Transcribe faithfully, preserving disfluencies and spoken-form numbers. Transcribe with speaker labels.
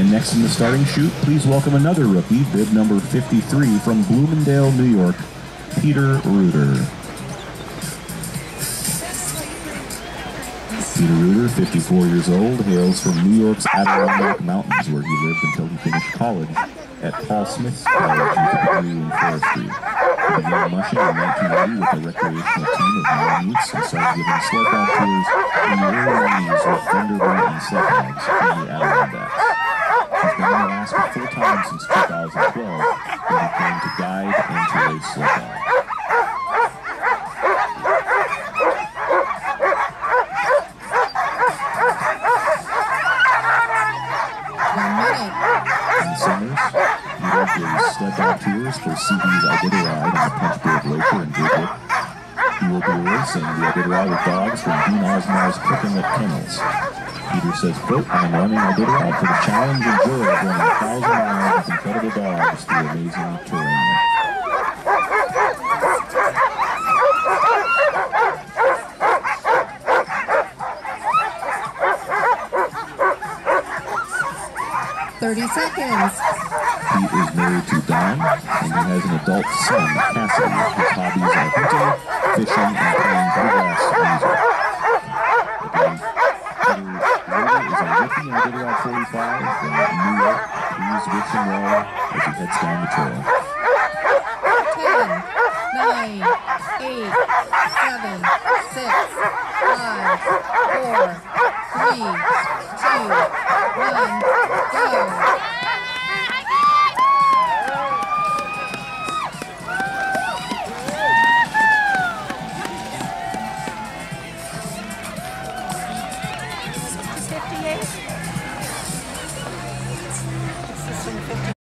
Speaker 1: Next in the starting chute, please welcome another rookie, bib number fifty-three from Bloomingdale, New York, Peter Reuter. Peter Reuter, fifty-four years old, hails from New York's Adirondack Mountains, where he lived until he finished college at Paul Smith's College with a degree in forestry. He began mushing in nineteen eighty with a recreational team of nine youths and started giving sled dog tours in the early nineties with Thunderbird and sled dogs in the Adirondacks. He's been in Alaska full-time since two thousand twelve, when he came to guide and to race sled dogs. Summers, Peter gives sled dog tours for C B's Iditarod and the Punchboard Reuter in Reuter. He will be racing the Iditarod with dogs from Dean Osmar's Coconut Kennels. Peter says, quote, "I'm running Iditarod for the challenge and joy of running a thousand miles with incredible dogs through amazing terrain."
Speaker 2: thirty seconds.
Speaker 1: He is married to Dawn, and he has an adult son, Cassidy. His hobbies are hunting, fishing, and playing bluegrass music. Again, Peter Reuter is a rookie in Iditarod forty-five from New York. Please wish him well as he heads down the trail.
Speaker 2: ten, nine, eight, seven, six, five, four, three, two, one, go. fifty-eight.